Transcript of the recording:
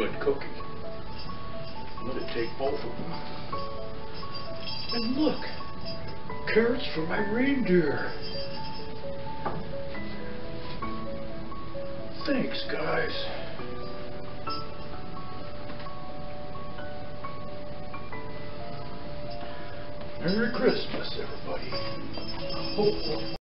good cookie. I'm going to take both of them. And look, carrots for my reindeer. Thanks, guys. Merry Christmas, everybody.